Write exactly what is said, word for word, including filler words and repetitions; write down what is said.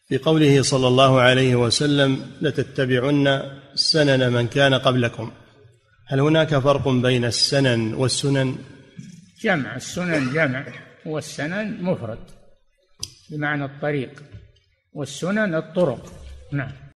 في قوله صلى الله عليه وسلم لتتبعن سنن من كان قبلكم، هل هناك فرق بين السنن والسنن؟ جمع، السنن جمع، والسنن مفرد بمعنى الطريق، والسنن الطرق. نعم.